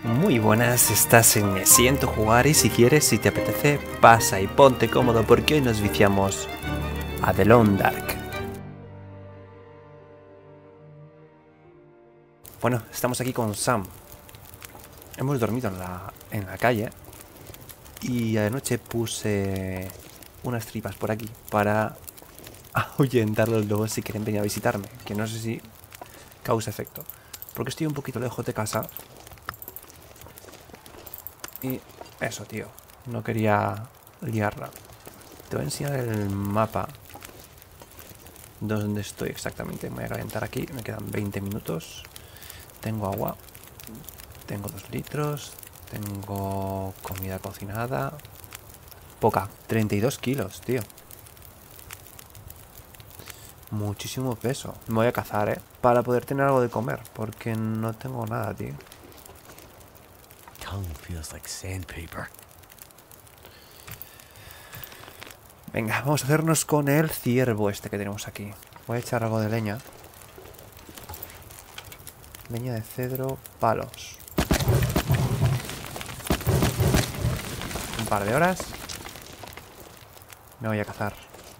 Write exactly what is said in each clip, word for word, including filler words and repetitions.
Muy buenas, estás en Me Siento Jugar y si quieres, si te apetece, pasa y ponte cómodo porque hoy nos viciamos a The Lone Dark. Bueno, estamos aquí con Sam. Hemos dormido en la, en la calle y anoche puse unas tripas por aquí para ahuyentar a los lobos si quieren venir a visitarme, que no sé si causa efecto, porque estoy un poquito lejos de casa. Y eso, tío, no quería liarla. Te voy a enseñar el mapa donde estoy exactamente. Me voy a calentar aquí, me quedan veinte minutos. Tengo agua, tengo dos litros, tengo comida cocinada. Poca, treinta y dos kilos, tío. Muchísimo peso. Me voy a cazar, eh, para poder tener algo de comer, porque no tengo nada, tío. Tongue feels like sandpaper. Venga, vamos a hacernos con el ciervo este que tenemos aquí. Voy a echar algo de leña. Leña de cedro, palos. Un par de horas. Me voy a cazar.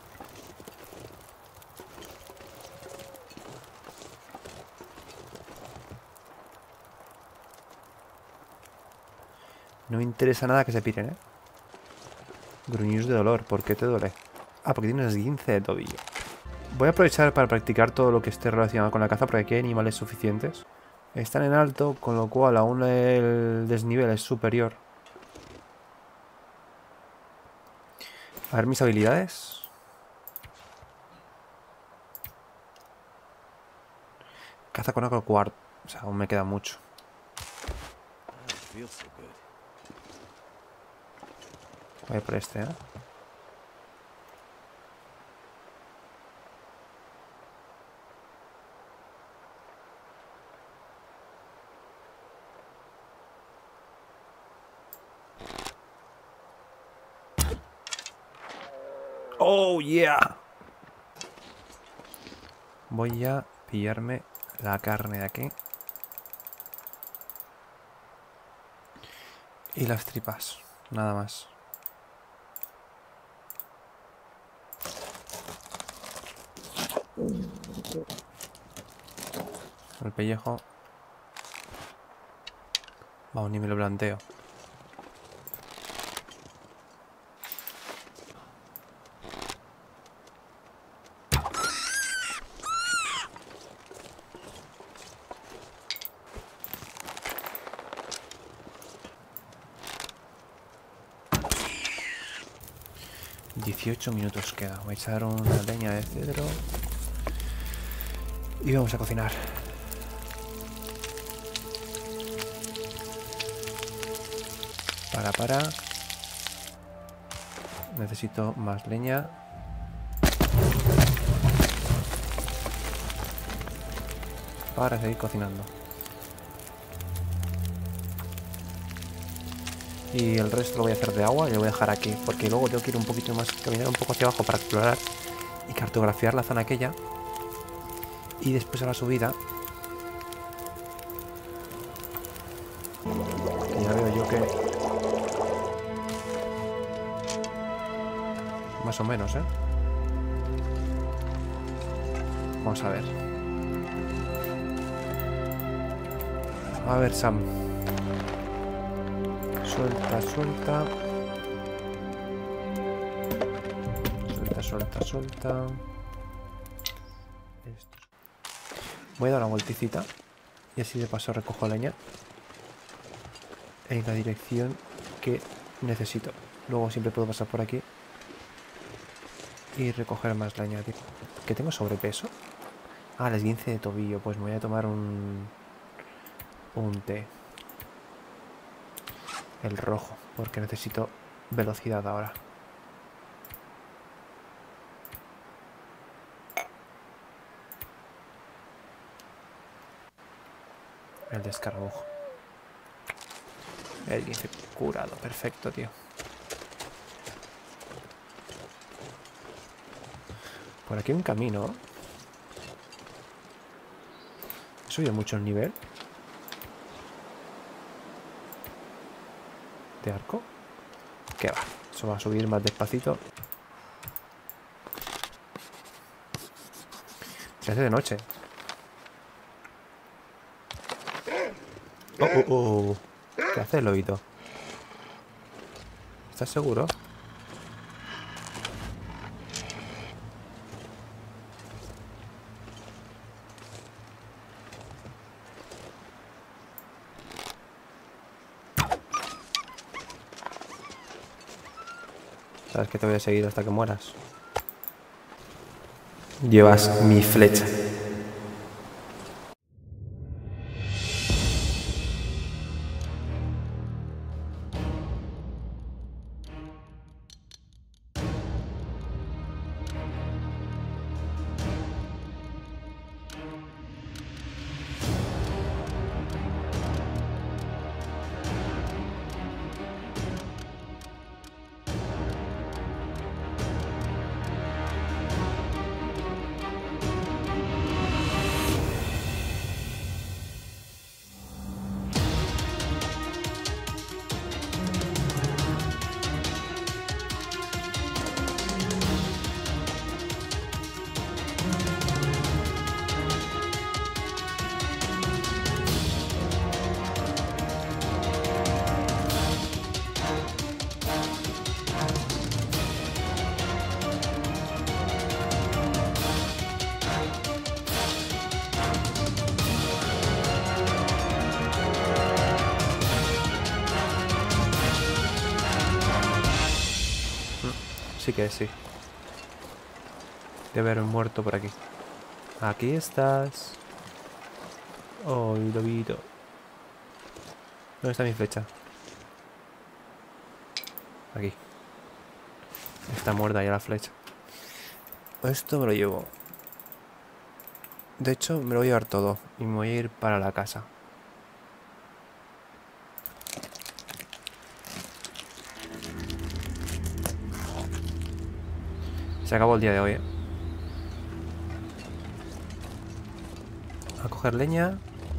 No me interesa nada que se piren, ¿eh? Gruñidos de dolor. ¿Por qué te duele? Ah, porque tienes esguince de tobillo. Voy a aprovechar para practicar todo lo que esté relacionado con la caza porque aquí hay animales suficientes. Están en alto, con lo cual aún el desnivel es superior. A ver mis habilidades. Caza con agro cuarto. O sea, aún me queda mucho. Feels so good. Voy a por este, ¿eh? ¡Oh, yeah! Voy a pillarme la carne de aquí. Y las tripas. Nada más. El pellejo. Vamos, ni me lo planteo. dieciocho minutos queda. Voy a echar una leña de cedro. Y vamos a cocinar. Para, para. Necesito más leña. Para seguir cocinando. Y el resto lo voy a hacer de agua y lo voy a dejar aquí. Porque luego tengo que ir un poquito más, caminar un poco hacia abajo para explorar y cartografiar la zona aquella. Y después a la subida, que ya veo yo que más o menos, ¿eh? Vamos a ver. A ver, Sam. Suelta, suelta. Suelta, suelta, suelta. Esto. Voy a dar una vueltecita y así de paso recojo leña en la dirección que necesito. Luego siempre puedo pasar por aquí y recoger más leña, tío. ¿Que tengo sobrepeso? Ah, el esguince de tobillo. Pues me voy a tomar un... un té. El rojo, porque necesito velocidad ahora. El descarabujo. El esguince curado. Perfecto, tío. Por aquí hay un camino. He subido mucho el nivel. ¿De arco? ¿Qué va? Eso va a subir más despacito. Se hace de noche. Oh, oh, oh. ¿Qué hace el lobito? ¿Estás seguro? Sabes que te voy a seguir hasta que mueras. Llevas mi flecha. Sí que sí. Debe haber un muerto por aquí. Aquí estás. Oh, lobito. ¿Dónde está mi flecha? Aquí. Está muerta ya la flecha. Esto me lo llevo. De hecho, me lo voy a llevar todo. Y me voy a ir para la casa. Se acabó el día de hoy, ¿eh? A coger leña.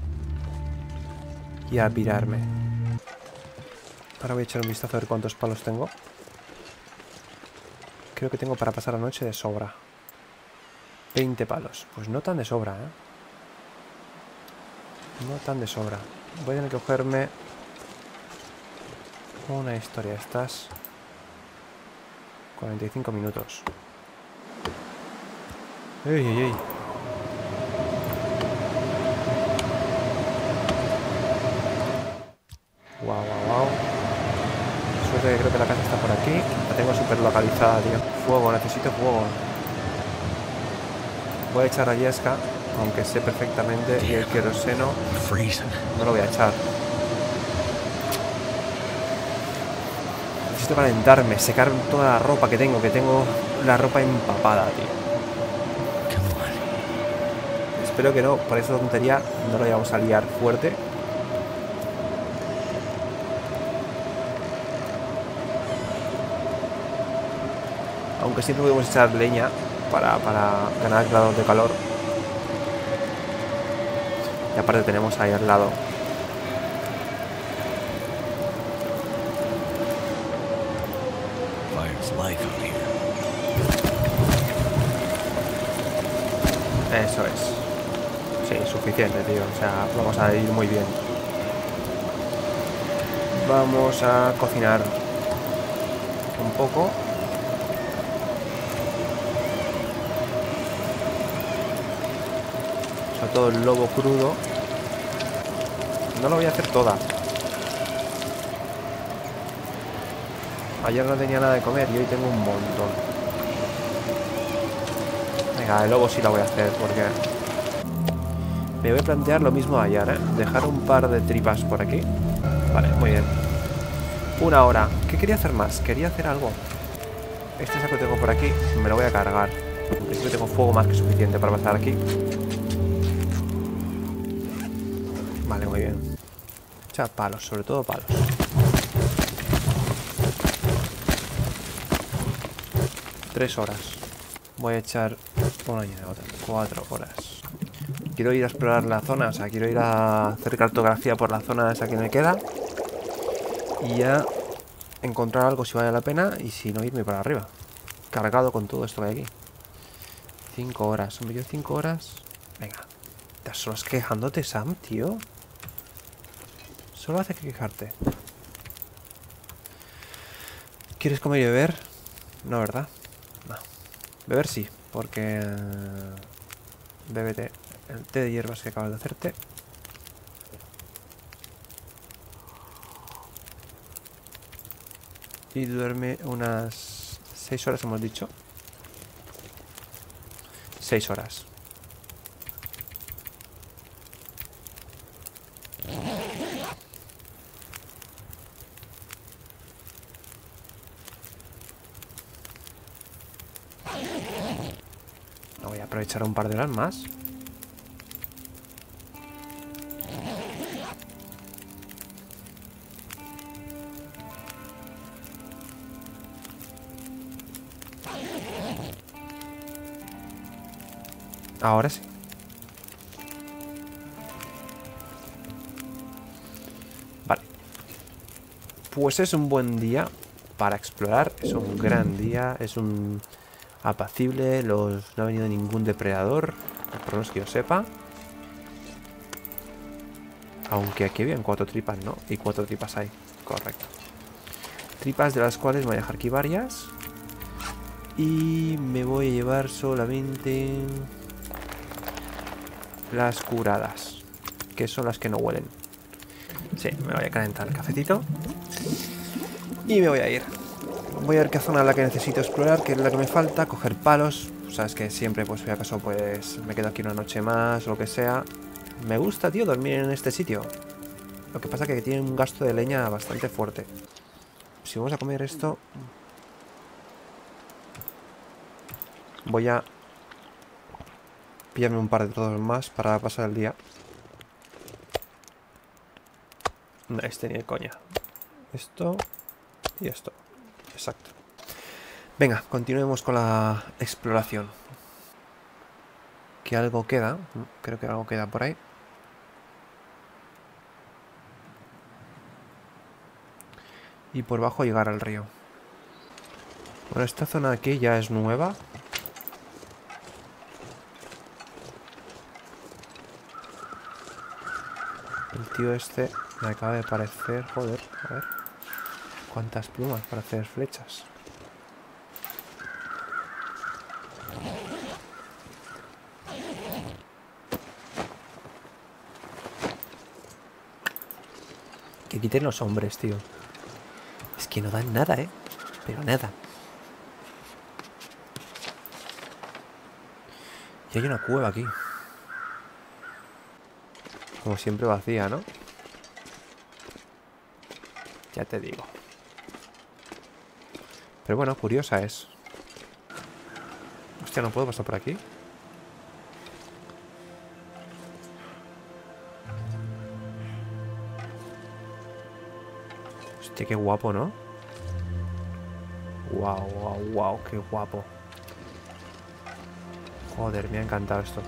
Y a pirarme. Ahora voy a echar un vistazo a ver cuántos palos tengo. Creo que tengo para pasar la noche de sobra. veinte palos. Pues no tan de sobra, ¿eh? No tan de sobra. Voy a tener que cogerme una historia. Estas cuarenta y cinco minutos. ¡Ey, ey, ey! ¡Guau, guau, guau! Suerte que creo que la casa está por aquí. La tengo súper localizada, tío. Fuego, necesito fuego. Voy a echar a Yesca, aunque sé perfectamente, y el queroseno no lo voy a echar. Necesito calentarme, secar toda la ropa que tengo, que tengo la ropa empapada, tío. Espero que no, por esa tontería no lo vayamos a liar fuerte. Aunque siempre podemos echar leña para, para ganar grados de calor. Y aparte tenemos ahí al lado eso es. Sí, suficiente, tío. O sea, vamos a ir muy bien. Vamos a cocinar un poco. Sobre todo el lobo crudo. No lo voy a hacer toda. Ayer no tenía nada de comer y hoy tengo un montón. Venga, el lobo sí lo voy a hacer porque... me voy a plantear lo mismo de ayer, ¿eh? Dejar un par de tripas por aquí. Vale, muy bien. Una hora. ¿Qué quería hacer más? Quería hacer algo. Este saco que tengo por aquí me lo voy a cargar. En principio tengo fuego más que suficiente para pasar aquí. Vale, muy bien. Echa palos, sobre todo palos. Tres horas. Voy a echar una y otra. Cuatro horas. Quiero ir a explorar la zona, o sea, quiero ir a hacer cartografía por la zona esa que me queda. Y ya encontrar algo si vale la pena y si no irme para arriba. Cargado con todo esto que hay aquí. Cinco horas. Un vídeo de cinco horas. Venga. ¿Te solo quejándote, Sam, tío? Solo hace que quejarte. ¿Quieres comer y beber? No, ¿verdad? No. Beber sí, porque... Bébete el té de hierbas que acabas de hacerte. Y duerme unas seis horas, hemos dicho. Seis horas. Voy a aprovechar un par de horas más. Ahora sí. Vale. Pues es un buen día para explorar. Es un gran día. Es un apacible. Los, no ha venido ningún depredador, por lo menos que yo sepa. Aunque aquí habían cuatro tripas, ¿no? Y cuatro tripas hay. Correcto. Tripas de las cuales me voy a dejar aquí varias. Y me voy a llevar solamente las curadas, que son las que no huelen. Sí, me voy a calentar el cafetito y me voy a ir. Voy a ver qué zona es la que necesito explorar, que es la que me falta, coger palos. Sabes que siempre, pues si acaso, pues me quedo aquí una noche más o lo que sea. Me gusta, tío, dormir en este sitio. Lo que pasa es que tiene un gasto de leña bastante fuerte. Si vamos a comer esto, voy a pillarme un par de trozos más para pasar el día. No, este ni de coña. Esto y esto. Exacto. Venga, continuemos con la exploración. Que algo queda. Creo que algo queda por ahí. Y por abajo llegar al río. Bueno, esta zona aquí ya es nueva. El tío este me acaba de parecer... Joder, a ver. ¿Cuántas plumas para hacer flechas? Que quiten los hombres, tío. Es que no dan nada, ¿eh? Pero nada. Y hay una cueva aquí. Como siempre vacía, ¿no? Ya te digo. Pero bueno, curiosa es. Hostia, ¿no puedo pasar por aquí? Hostia, qué guapo, ¿no? Wow, wow, wow, qué guapo. Joder, me ha encantado esto.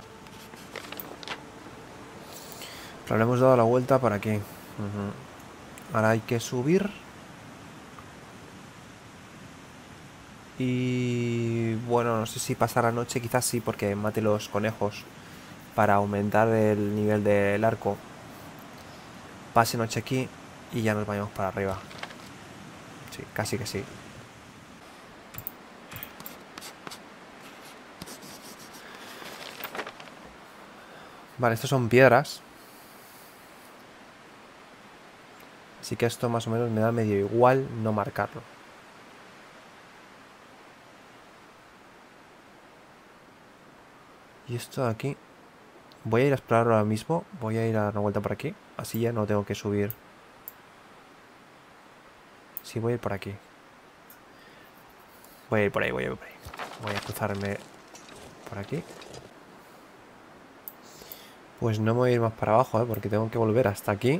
Pero le hemos dado la vuelta para aquí. Uh-huh. Ahora hay que subir. Y bueno, no sé si pasar la noche, quizás sí, porque mate los conejos para aumentar el nivel del arco. Pase noche aquí y ya nos vayamos para arriba. Sí, casi que sí. Vale, estos son piedras. Así que esto más o menos me da medio igual no marcarlo. Y esto de aquí... Voy a ir a explorarlo ahora mismo. Voy a ir a dar una vuelta por aquí. Así ya no tengo que subir. Sí, voy a ir por aquí. Voy a ir por ahí, voy a ir por ahí. Voy a cruzarme por aquí. Pues no me voy a ir más para abajo, ¿eh? Porque tengo que volver hasta aquí.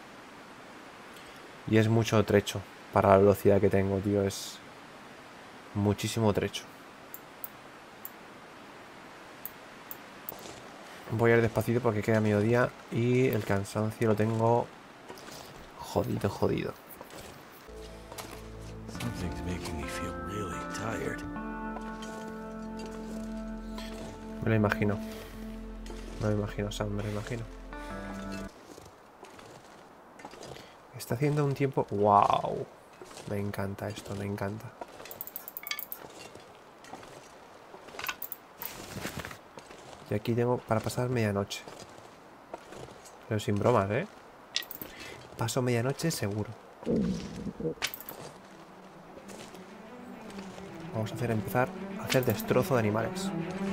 Y es mucho trecho para la velocidad que tengo, tío. Es muchísimo trecho. Voy a ir despacito porque queda mediodía y el cansancio lo tengo jodido, jodido. Me lo imagino. Me lo imagino, Sam, me lo imagino. Está haciendo un tiempo... ¡Wow! Me encanta esto, me encanta. Y aquí tengo para pasar medianoche. Pero sin bromas, ¿eh? Paso medianoche seguro. Vamos a hacer empezar a hacer destrozo de animales.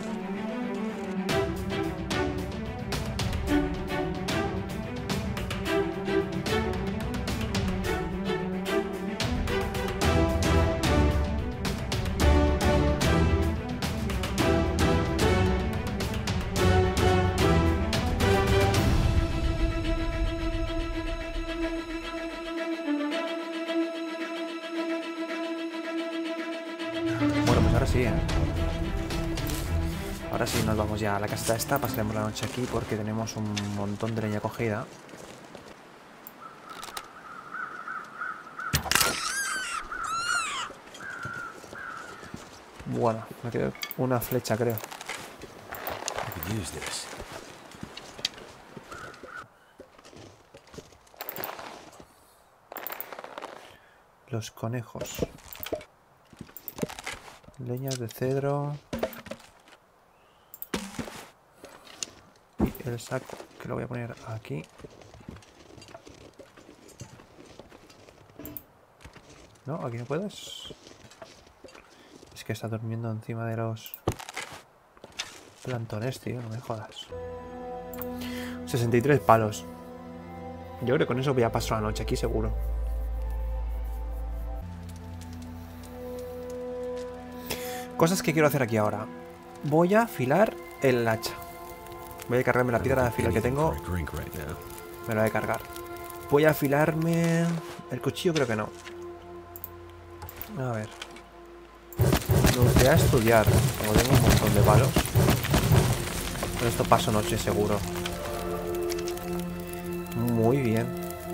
Bueno, pues ahora sí, ¿eh? Ahora sí nos vamos ya a la caseta esta. Pasaremos la noche aquí porque tenemos un montón de leña cogida. Bueno, me queda una flecha, creo. I could use this. Los conejos. Leñas de cedro. Y el saco, que lo voy a poner aquí. No, aquí no puedes. Es que está durmiendo encima de los plantones, tío, no me jodas. sesenta y tres palos. Yo creo que con eso voy a pasar la noche aquí seguro. Cosas que quiero hacer aquí ahora. Voy a afilar el hacha. Voy a cargarme la piedra de afilar que tengo. Me la voy a cargar. Voy a afilarme... El cuchillo creo que no. A ver. Me gustaría estudiar. Como tengo un montón de palos. Con esto paso noche seguro. Muy bien.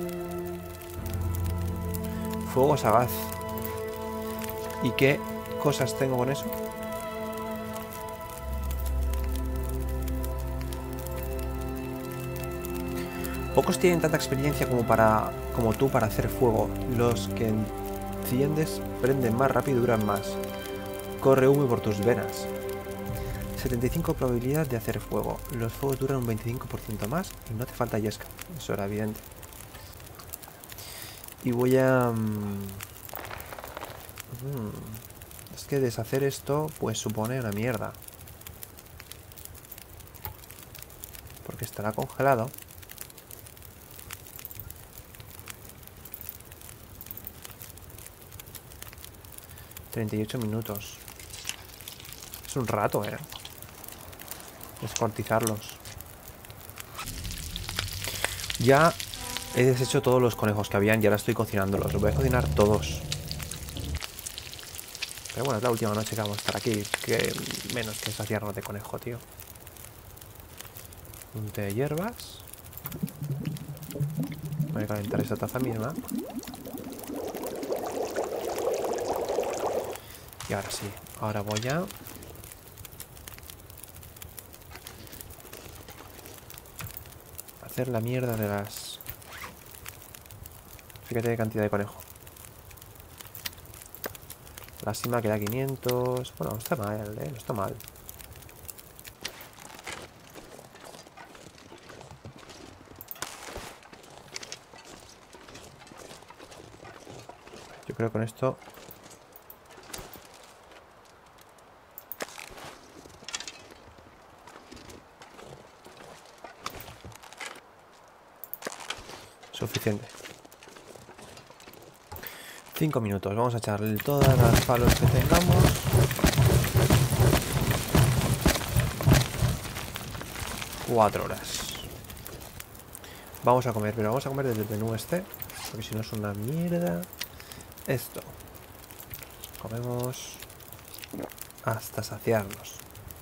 Fuego sagaz. ¿Y qué cosas tengo con eso? Pocos tienen tanta experiencia como para como tú para hacer fuego. Los que enciendes prenden más rápido y duran más. Corre humo por tus venas. setenta y cinco probabilidad de hacer fuego. Los fuegos duran un veinticinco por ciento más y no te falta yesca. Eso era evidente. Y voy a... Mm, es que deshacer esto pues supone una mierda. Porque estará congelado. treinta y ocho minutos. Es un rato, eh. Descuartizarlos. Ya he deshecho todos los conejos que habían y ahora estoy cocinándolos. Los voy a cocinar todos. Pero bueno, es la última noche que vamos a estar aquí. Que menos que saciarnos de conejo, tío. Un té de hierbas. Voy a calentar esa taza misma. Y ahora sí, ahora voy a... hacer la mierda de las... Fíjate qué cantidad de conejo. La cima queda quinientos... Bueno, no está mal, ¿eh? No está mal. Yo creo que con esto... suficiente. Cinco minutos. Vamos a echarle todas las palos que tengamos. Cuatro horas. Vamos a comer, pero vamos a comer desde el menú este. Porque si no es una mierda. Esto. Comemos hasta saciarnos.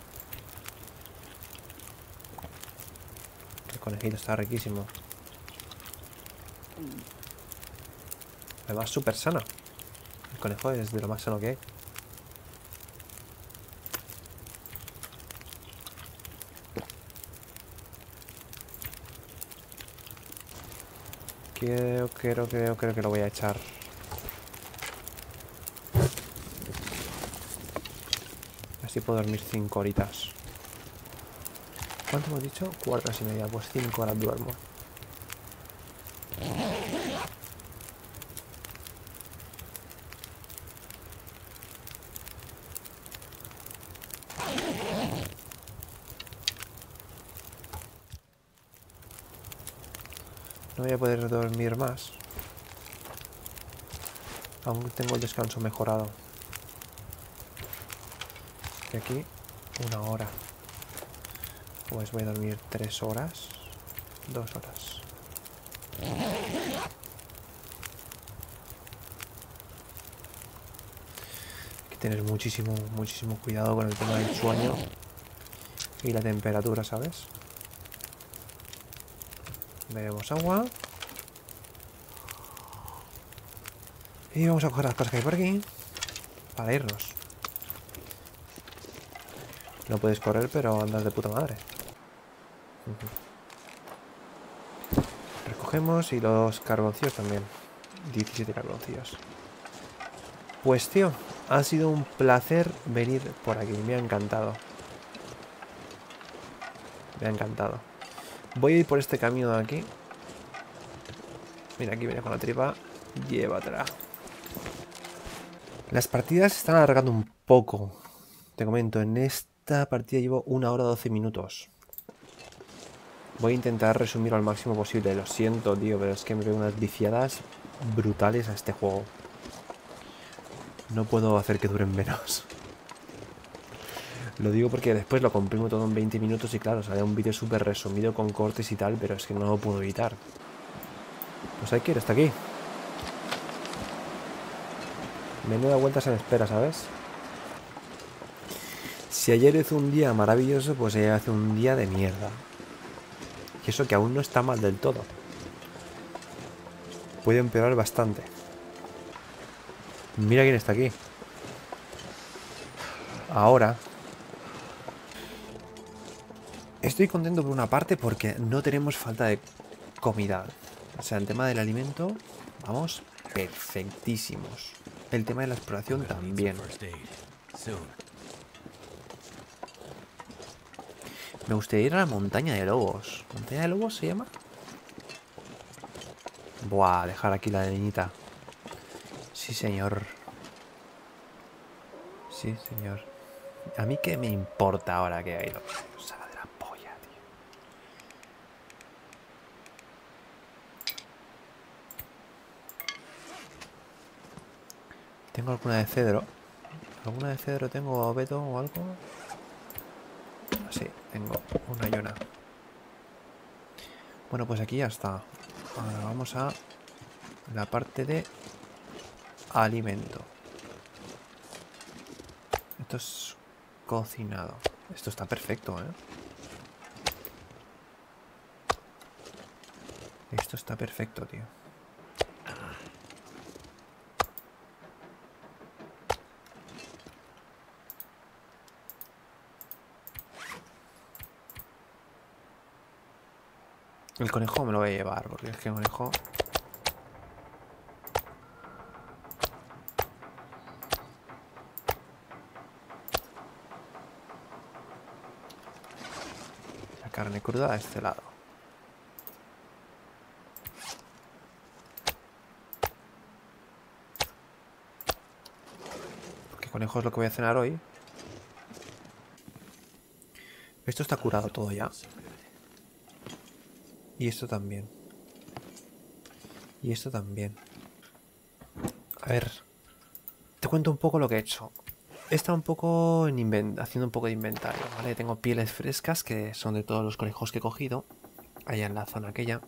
El conejito está riquísimo. Además súper sano. El conejo es de lo más sano que hay. Creo, creo, creo, creo que lo voy a echar. Así puedo dormir cinco horitas. ¿Cuánto hemos dicho? Cuatro horas y media. Pues cinco horas duermo. No voy a poder dormir más. Aún tengo el descanso mejorado. Y aquí, una hora. Pues voy a dormir tres horas. Dos horas. Hay que tener muchísimo, muchísimo cuidado con el tema del sueño y la temperatura, ¿sabes? Bebemos agua. Y vamos a coger las cosas que hay por aquí para irnos. No puedes correr, pero andas de puta madre. Recogemos y los carboncillos también. diecisiete carboncillos. Pues tío, ha sido un placer venir por aquí. Me ha encantado. Me ha encantado. Voy a ir por este camino de aquí. Mira, aquí viene con la tripa. Llévatela. Las partidas se están alargando un poco. Te comento, en esta partida llevo una hora doce minutos. Voy a intentar resumirlo al máximo posible. Lo siento, tío, pero es que me veo unas viciadas brutales a este juego. No puedo hacer que duren menos. Lo digo porque después lo comprimo todo en veinte minutos y claro, sale un vídeo súper resumido con cortes y tal, pero es que no lo puedo evitar. Pues hay que ir hasta aquí. Menuda vuelta se me espera, ¿sabes? Si ayer hizo un día maravilloso, pues ayer hace un día de mierda. Y eso que aún no está mal del todo. Puede empeorar bastante. Mira quién está aquí. Ahora. Estoy contento por una parte porque no tenemos falta de comida. O sea, el tema del alimento, vamos, perfectísimos. El tema de la exploración también. Me gustaría ir a la montaña de lobos. ¿Montaña de lobos se llama? Buah, dejar aquí la niñita. Sí, señor. Sí, señor. ¿A mí qué me importa ahora que hay lobos? Sala de la polla, tío. ¿Tengo alguna de cedro? ¿Alguna de cedro tengo, Beto, o algo? Sí, tengo una y una. Bueno, pues aquí ya está. Ahora vamos a la parte de alimento. Esto es cocinado. Esto está perfecto, ¿eh? Esto está perfecto, tío. El conejo me lo voy a llevar, porque es que el conejo... La carne cruda a este lado. Porque conejo es lo que voy a cenar hoy. Esto está curado todo ya. Y esto también. Y esto también. A ver. Te cuento un poco lo que he hecho. He estado un poco en invent haciendo un poco de inventario, ¿vale? Tengo pieles frescas que son de todos los conejos que he cogido. Allá en la zona aquella.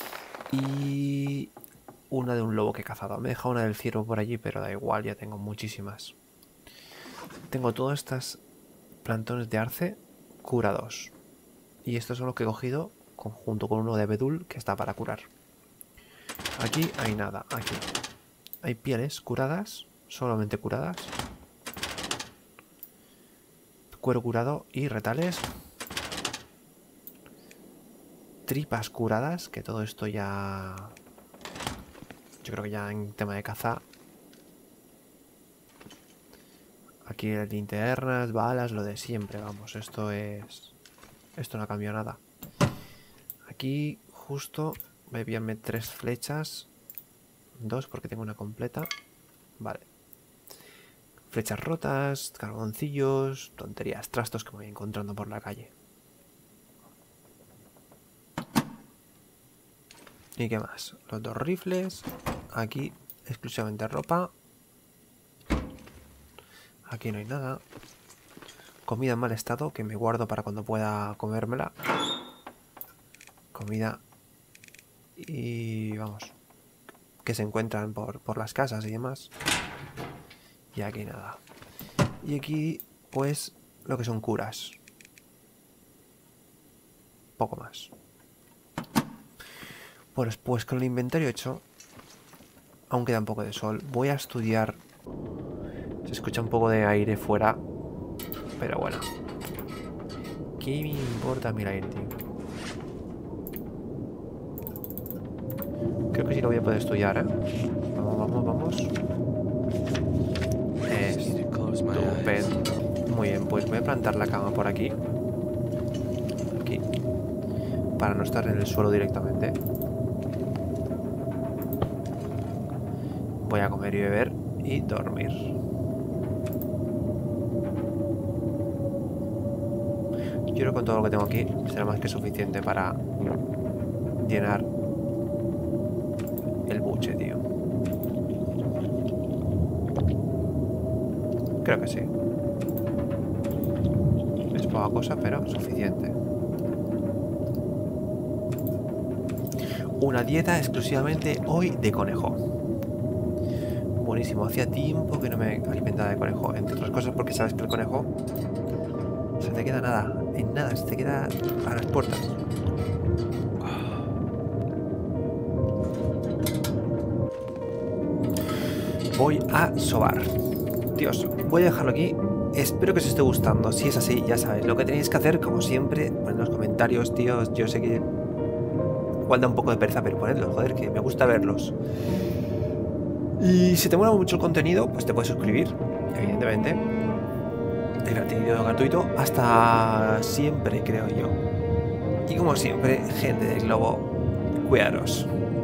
Y una de un lobo que he cazado. Me he dejado una del ciervo por allí, pero da igual, ya tengo muchísimas. Tengo todas estas plantones de arce curados. Y estos son los que he cogido junto con uno de abedul que está para curar. Aquí hay nada, aquí hay pieles curadas, solamente curadas, cuero curado y retales, tripas curadas, que todo esto ya Yo creo que ya en tema de caza. Aquí linternas, balas, lo de siempre, vamos. Esto es... Esto no ha cambiado nada. Aquí justo voy a enviarme tres flechas. Dos porque tengo una completa. Vale. Flechas rotas, carboncillos, tonterías, trastos que me voy encontrando por la calle. ¿Y qué más? Los dos rifles. Aquí exclusivamente ropa. Aquí no hay nada. Comida en mal estado que me guardo para cuando pueda comérmela. Comida. Y vamos. Que se encuentran por, por las casas y demás. Y aquí nada. Y aquí pues lo que son curas. Poco más. Pues, pues con el inventario hecho. Aún queda un poco de sol. Voy a estudiar. Se escucha un poco de aire fuera. Pero bueno. ¿Qué me importa a mí el aire, tío? Creo que sí lo voy a poder estudiar, ¿eh? Vamos, vamos, vamos. Estupendo. Muy bien, pues voy a plantar la cama por aquí. Aquí. Para no estar en el suelo directamente. Voy a comer y beber y dormir. Yo creo que con todo lo que tengo aquí será más que suficiente para llenar el buche, tío. Creo que sí. Es poca cosa, pero suficiente. Una dieta exclusivamente hoy de conejo. Buenísimo. Hacía tiempo que no me alimentaba de conejo. Entre otras cosas porque sabes que el conejo se te queda nada. En nada. Se te queda a las puertas. Voy a sobar. Dios, voy a dejarlo aquí. Espero que os esté gustando. Si es así, ya sabéis lo que tenéis que hacer, como siempre, en los comentarios, tíos. Yo sé que igual da un poco de pereza, pero ponedlos, joder, que me gusta verlos. Y si te mola mucho el contenido, pues te puedes suscribir, evidentemente. El contenido gratuito hasta siempre, creo yo. Y como siempre, gente del globo, cuidaros.